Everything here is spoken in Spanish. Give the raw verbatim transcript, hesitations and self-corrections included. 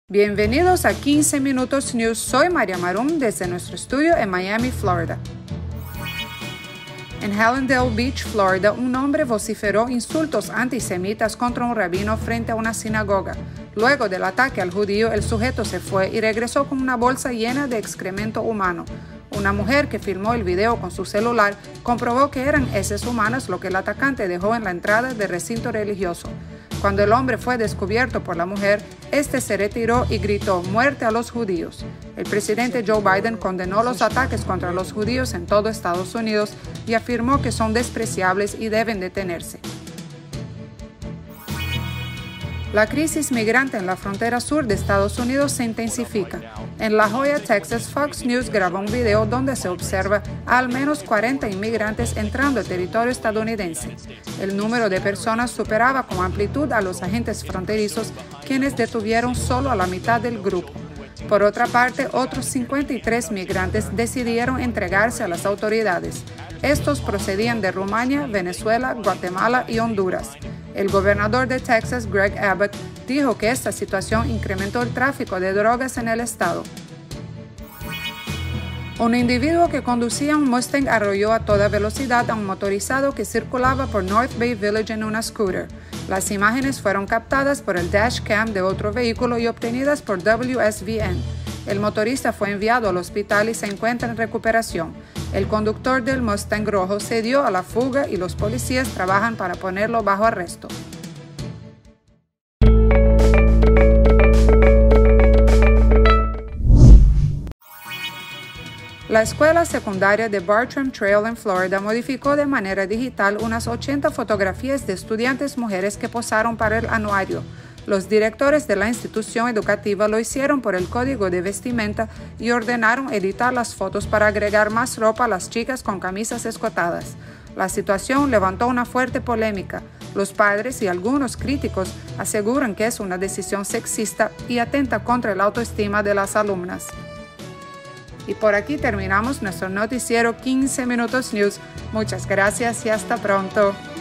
Bienvenidos a quince Minutos News, soy María Marum desde nuestro estudio en Miami, Florida. En Hallandale Beach, Florida, un hombre vociferó insultos antisemitas contra un rabino frente a una sinagoga. Luego del ataque al judío, el sujeto se fue y regresó con una bolsa llena de excremento humano. Una mujer que filmó el video con su celular comprobó que eran heces humanas lo que el atacante dejó en la entrada del recinto religioso. Cuando el hombre fue descubierto por la mujer, este se retiró y gritó «Muerte a los judíos». El presidente Joe Biden condenó los ataques contra los judíos en todo Estados Unidos y afirmó que son despreciables y deben detenerse. La crisis migrante en la frontera sur de Estados Unidos se intensifica. En La Joya, Texas, Fox News grabó un video donde se observa a al menos cuarenta inmigrantes entrando al territorio estadounidense. El número de personas superaba con amplitud a los agentes fronterizos, quienes detuvieron solo a la mitad del grupo. Por otra parte, otros cincuenta y tres migrantes decidieron entregarse a las autoridades. Estos procedían de Rumania, Venezuela, Guatemala y Honduras. El gobernador de Texas, Greg Abbott, dijo que esta situación incrementó el tráfico de drogas en el estado. Un individuo que conducía un Mustang arrolló a toda velocidad a un motorizado que circulaba por North Bay Village en una scooter. Las imágenes fueron captadas por el dashcam de otro vehículo y obtenidas por W S V N. El motorista fue enviado al hospital y se encuentra en recuperación. El conductor del Mustang rojo se dio a la fuga y los policías trabajan para ponerlo bajo arresto. La escuela secundaria de Bartram Trail en Florida modificó de manera digital unas ochenta fotografías de estudiantes mujeres que posaron para el anuario. Los directores de la institución educativa lo hicieron por el código de vestimenta y ordenaron editar las fotos para agregar más ropa a las chicas con camisas escotadas. La situación levantó una fuerte polémica. Los padres y algunos críticos aseguran que es una decisión sexista y atenta contra la autoestima de las alumnas. Y por aquí terminamos nuestro noticiero quince Minutos News. Muchas gracias y hasta pronto.